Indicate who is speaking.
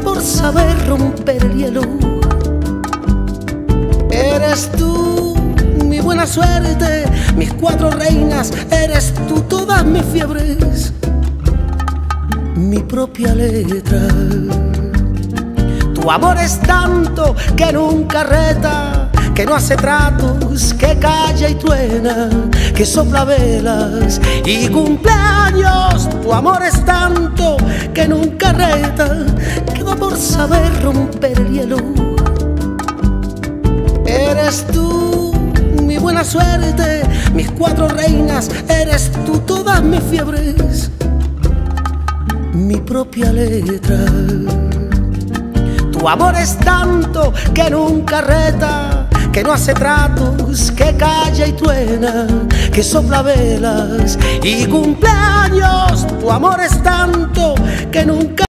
Speaker 1: por saber romper el hielo. Eres tú mi buena suerte, mis cuatro reinas, eres tú todas mis fiebres, mi propia letra. Tu amor es tanto que nunca reta, que no hace tratos, que calla y truena, que sopla velas y cumpleaños. Tu amor es tanto que nunca reta, que va por saber romper el hielo. Eres tú mi buena suerte, mis cuatro reinas, eres tú todas mis fiebres, mi propia letra. Tu amor es tanto que nunca reta, que no hace tratos, que calla y truena, que sopla velas y cumpleaños. Tu amor es tanto que nunca